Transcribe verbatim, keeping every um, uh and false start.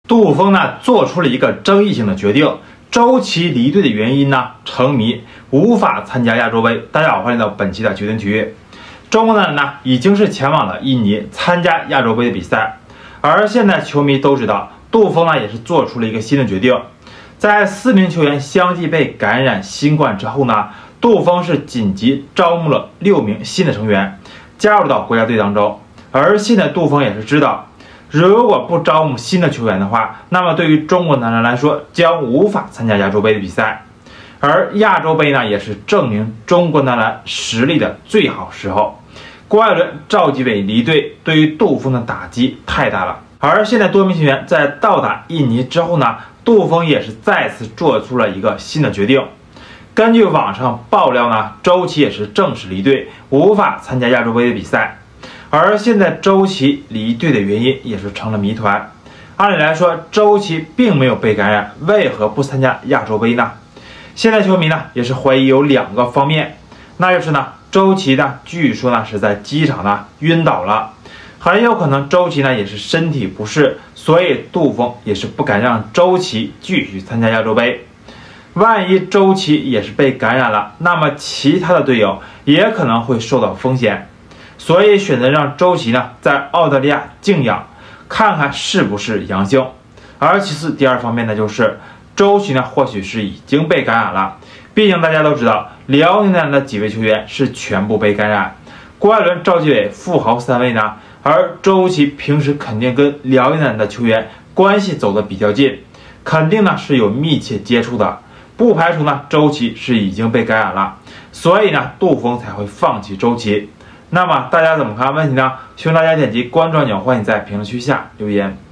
杜锋呢做出了一个争议性的决定，周琦离队的原因呢成谜，无法参加亚洲杯。大家好，欢迎来到本期的九点体育。中国男篮呢已经是前往了印尼参加亚洲杯的比赛，而现在球迷都知道，杜锋呢也是做出了一个新的决定。在四名球员相继被感染新冠之后呢，杜锋是紧急招募了六名新的成员，加入到国家队当中。而现在杜锋也是知道，如果不招募新的球员的话，那么对于中国男篮来说将无法参加亚洲杯的比赛。而亚洲杯呢，也是证明中国男篮实力的最好时候。郭艾伦、赵继伟离队，对于杜锋的打击太大了。而现在多名球员在到达印尼之后呢，杜锋也是再次做出了一个新的决定。根据网上爆料呢，周琦也是正式离队，无法参加亚洲杯的比赛。而现在周琦离队的原因也是成了谜团。按理来说，周琦并没有被感染，为何不参加亚洲杯呢？现在球迷呢也是怀疑有两个方面，那就是呢，周琦呢据说呢是在机场呢晕倒了，很有可能周琦呢也是身体不适，所以杜锋也是不敢让周琦继续参加亚洲杯。万一周琦也是被感染了，那么其他的队友也可能会受到风险。所以选择让周琦呢在澳大利亚静养，看看是不是阳性。而其次，第二方面呢，就是周琦呢或许是已经被感染了，毕竟大家都知道，辽宁男篮的几位球员是全部被感染，郭艾伦、赵继伟富豪三位呢，而周琦平时肯定跟辽宁男篮的球员关系走得比较近，肯定呢是有密切接触的，不排除呢周琦是已经被感染了，所以呢杜锋才会放弃周琦。那么大家怎么看问题呢？希望大家点击关注按钮，欢迎在评论区下留言。